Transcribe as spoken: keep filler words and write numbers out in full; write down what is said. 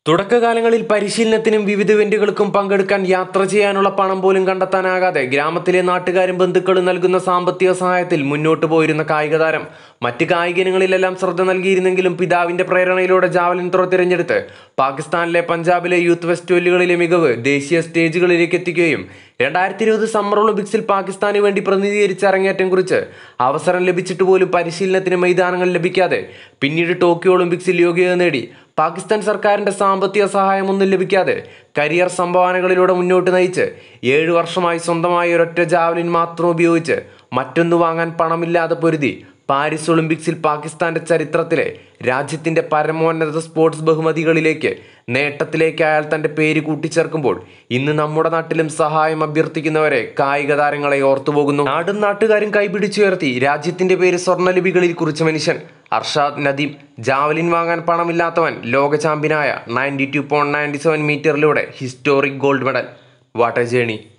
തുടക്കകാലങ്ങളിൽ പരിശീലനത്തിനും വിവിധ ഇവന്റുകൾക്കും പങ്കെടുക്കാൻ യാത്ര ചെയ്യാനുള്ള പണം പോലും കണ്ടെത്താനാകാതെ ഗ്രാമത്തിലെ നാട്ടുകാരും ബന്ധുക്കളും നൽകുന്ന സാമ്പത്തിക സഹായത്തിൽ മുന്നോട്ടു പോയിരുന്ന കായിക താരം മറ്റ് കായിക ഇനങ്ങളിലെല്ലാം ശ്രദ്ധ നൽകിയിരുന്നെങ്കിലും പിതാവിന്റെ പ്രേരണയിലൂടെ ജാവലിൻ ത്രോ തിരഞ്ഞെടുത്ത് പാകിസ്ഥാനിലെ പഞ്ചാബിലെ യൂത്ത് ഫെസ്റ്റിവലുകളിലെ മികവ് ദേശീയ സ്റ്റേജുകളിലേക്ക് എത്തിക്കുകയും രണ്ടായിരത്തി ഇരുപത് സമ്മർ ഒളിമ്പിക്സിൽ പാകിസ്ഥാന് വേണ്ടി പ്രതിനിധീകരിച്ച് അരങ്ങേറ്റം കുറിച്ച് അവസരം ലഭിച്ചിട്ട് പോലും പരിശീലനത്തിന് മൈതാനങ്ങൾ ലഭിക്കാതെ പിന്നീട് ടോക്കിയോ ഒളിമ്പിക്സിൽ യോഗ്യത നേടി പാകിസ്ഥാൻ സർക്കാരിന്റെ സാമ്പത്തിക സഹായമൊന്നും ലഭിക്കാതെ കരിയർ സംഭാവനകളിലൂടെ മുന്നോട്ട് നയിച്ച് ഏഴു വർഷമായി സ്വന്തമായി ഒരൊറ്റ ജാവലിൻ മാത്രം ഉപയോഗിച്ച് മറ്റൊന്നു വാങ്ങാൻ പണമില്ലാതെ പൊരുതി പാരീസ് ഒളിമ്പിക്സിൽ പാകിസ്ഥാന്റെ ചരിത്രത്തിലെ രാജ്യത്തിന്റെ പരമോന്നത സ്പോർട്സ് ബഹുമതികളിലേക്ക് നേട്ടത്തിലേക്ക് അയാൾ തന്റെ പേര് കൂട്ടിച്ചേർക്കുമ്പോൾ ഇന്ന് നമ്മുടെ നാട്ടിലും സഹായം അഭ്യർത്ഥിക്കുന്നവരെ കായിക താരങ്ങളെ ഓർത്തുപോകുന്നു. നാടും നാട്ടുകാരും കൈപിടിച്ചുയർത്തി രാജ്യത്തിന്റെ പേര് സ്വർണ്ണലിപികളിൽ കുറിച്ച മനുഷ്യൻ അർഷാദ് നദീം. ജാവലിൻ വാങ്ങാൻ പണമില്ലാത്തവൻ ലോക ചാമ്പ്യനായ ninety two point ninety seven മീറ്ററിലൂടെ historic gold medal. What a journey.